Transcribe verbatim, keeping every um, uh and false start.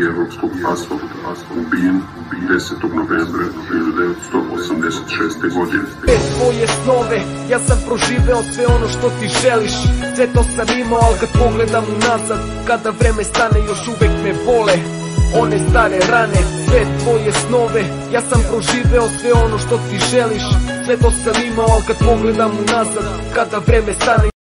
evropskog asfalta, ubijen desetog novembra hiljadu devetsto osamdeset šeste. godine. Tvoje snove, ja sam proživeo sve ono što ti želiš. Sve to sam imao, ali kad pogledam unazad, kada vreme stane još uvek me bole one stare rane. Sve tvoje snove, ja sam proživeo sve ono što ti želiš. Sve to sam imao, ali kad pogledam unazad, kada vreme stane